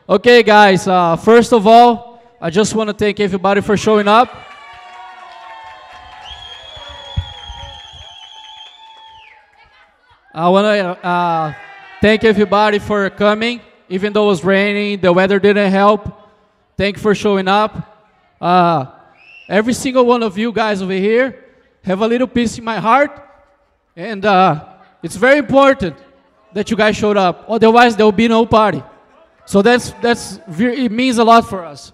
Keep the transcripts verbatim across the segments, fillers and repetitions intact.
Okay, guys, uh, first of all, I just want to thank everybody for showing up. I want to uh, thank everybody for coming, even though it was raining, the weather didn't help. Thank you for showing up. Uh, every single one of you guys over here have a little piece in my heart, and uh, it's very important that you guys showed up. Otherwise, there will be no party. So that's, that's, it means a lot for us.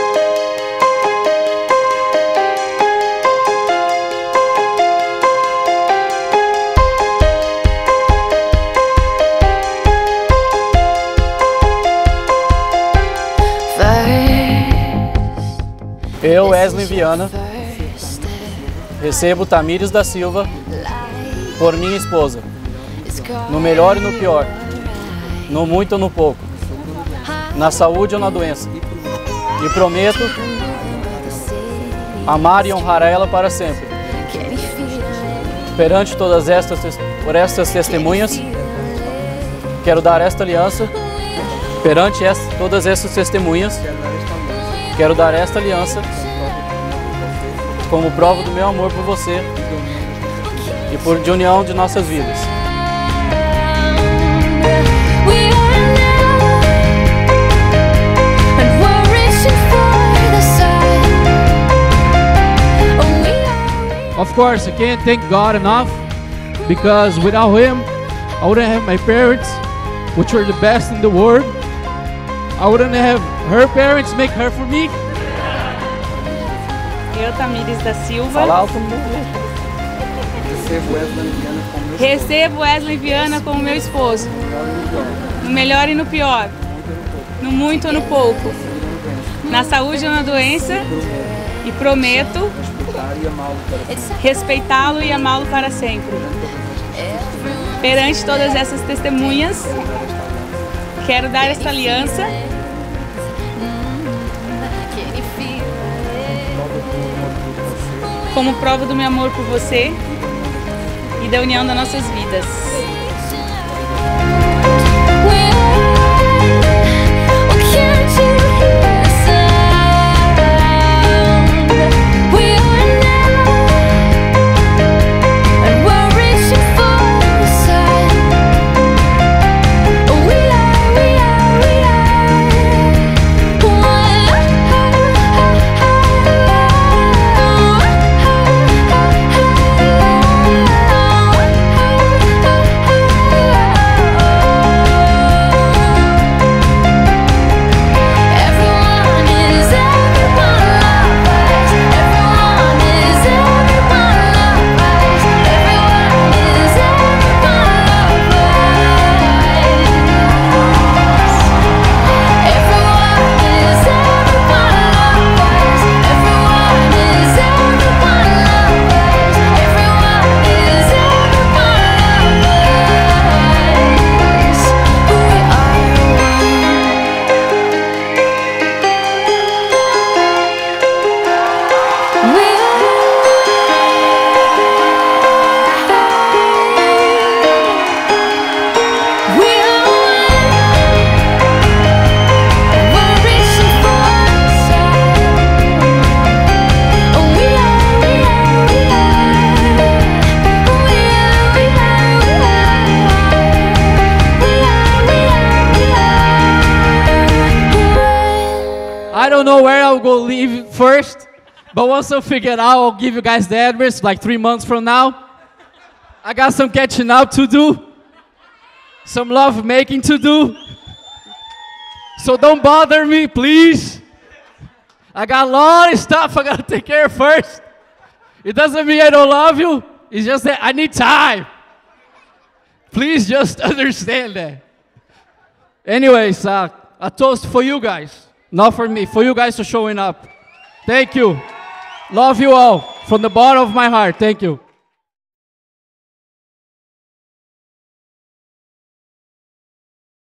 Eu, Wesley Viana, recebo Tamires da Silva por minha esposa, no melhor e no pior, no muito ou no pouco, na saúde ou na doença, e prometo amar e honrar ela para sempre. Perante todas estas, por estas testemunhas, quero dar esta aliança, perante esta, todas essas testemunhas, quero dar esta aliança como prova do meu amor por você e por de união de nossas vidas. Of course, I can't thank God enough, because without Him, I wouldn't have my parents, which were the best in the world. I wouldn't have her parents make her for me. Eu, Tamires da Silva, Fala alto. recebo Wesley Viana como meu esposo, no melhor e no pior, no muito ou no pouco, na saúde ou na doença, e prometo respeitá-lo e amá-lo para sempre. Perante todas essas testemunhas, quero dar esta aliança como prova do meu amor por você e da união das nossas vidas. I don't know where I'll go leave first, but once I figure it out, I'll give you guys the address like three months from now. I got some catching up to do, some love making to do. So don't bother me, please. I got a lot of stuff I gotta take care of first. It doesn't mean I don't love you, it's just that I need time. Please just understand that. Anyways, uh, a toast for you guys. Not for me, for you guys for showing up. Thank you. Love you all from the bottom of my heart. Thank you.